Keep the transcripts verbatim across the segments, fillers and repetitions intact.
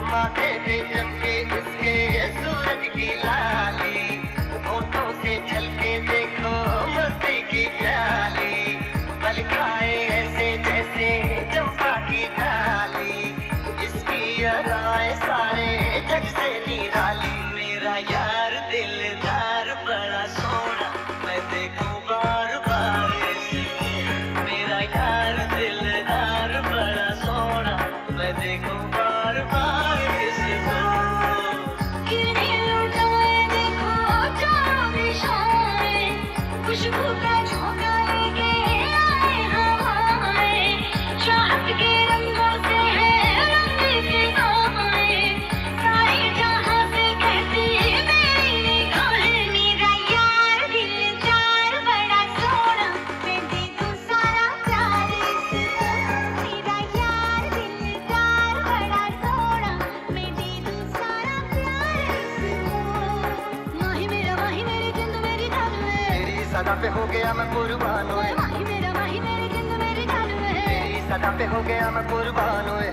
माथे पे चमके उसके सूरज की लाली, होठों से झलके देखो मस्ती की प्याली, पल खाए ऐसे जैसे चंपा की डाली, इसकी अदाएं सारे जग से निराली। मेरा यार दिलदार बड़ा सोना, मैं देखूं बार बार इसको। मेरा यार दिलदार बड़ा सोना, मैं देखूं बार बार इसको। किरणें लुटाए देखो चारों दिशाएं, खुशबू का झोंका लेके आए हवाएं, चाहत के रंगों से है रंगी फिजाएं, सारे जहां से कहती मेरी निगाहें। मेरा यार दिलदार बड़ा सोना, मैं दे दूं सारा प्यार इसको। मेरा यार दिलदार बड़ा सोना, मैं दे दूं सारा प्यार इसको। माही मेरा माही मेरी जिंद मेरी जान है, तेरी सदा पे हो गया मैं कुर्बान ओए, माही मेरा माही मेरी जिंद मेरी जान है। तेरी सदा पे हो गया मैं कुर्बान ओए।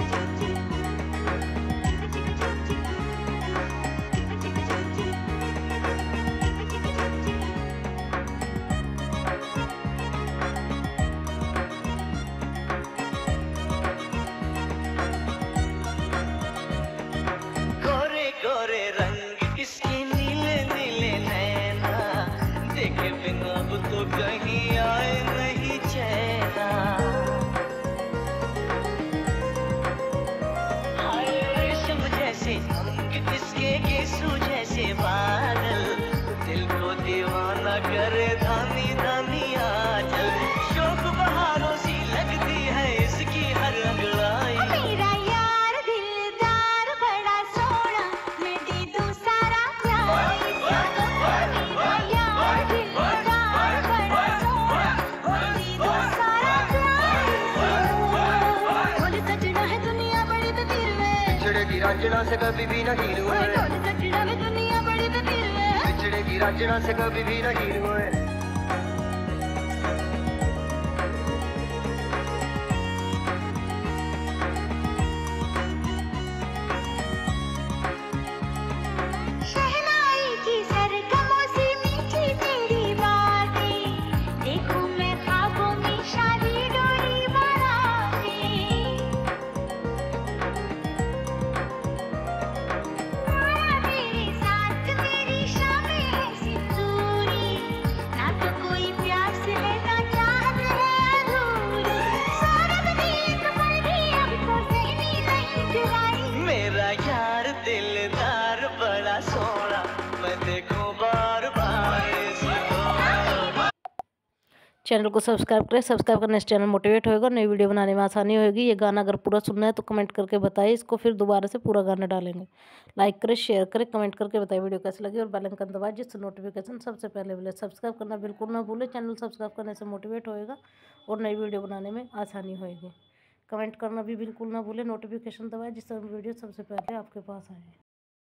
गोरे गोरे रंग इसके नीले नीले नैना, देखे बिना अब तो कहीं आए नहीं चैना। हाय रेशम जैसे अंग इसके गेसू जैसे बादल, दिल को दीवाना करे धानी धानी आंचल, शोक बहारों सी लगती है इसकी हर अंगड़ाई। मेरा यार दिलदार बड़ा सोना, मैं दे दूं सारा प्यार इसको। मेरा यार दिलदार बड़ा सोना, मैं दे दूं सारा प्यार इसको। ढोल सजना है दुनिया बड़ी तकदीर में, बिछड़ेगी रांझना से कभी भी नहीं ओए रोए, ढोल सजना है दुनिया बड़ी तकदीर में। बिछड़ेगी रांझना से कभी भी नहीं रोए। शहनाई की सरगमों से मीठी तेरी बातें, देखूं मैं ख्वाबों में शादी डोरी बारातें। माया तेरे साथ मेरी शामें ऐसी दूरी, ना तो कोई प्यास है ना चाहत है अधूरी, सौरभ की एक पल भी अब तो सहनी नहीं जुदाई। मेरा यार दिलदार बड़ा सोना, मैं देखूं बार बार इसको। चैनल को सब्सक्राइब करें। सब्सक्राइब करने से चैनल मोटिवेट होएगा, नई वीडियो बनाने में आसानी होगी। ये गाना अगर पूरा सुनना है तो कमेंट करके बताइए, इसको फिर दोबारा से पूरा गाना डालेंगे। लाइक करें, शेयर करें, कमेंट करके बताइए वीडियो कैसी लगी, और बेल आइकन दबाइए जिससे नोटिफिकेशन सबसे पहले मिले। सब्सक्राइब करना बिल्कुल ना भूलें, चैनल सब्सक्राइब करने से मोटिवेट होएगा और नई वीडियो बनाने में आसानी होएगी। कमेंट करना भी बिल्कुल ना भूलें, नोटिफिकेशन दबाएं जिससे वीडियो सबसे पहले आपके पास आए।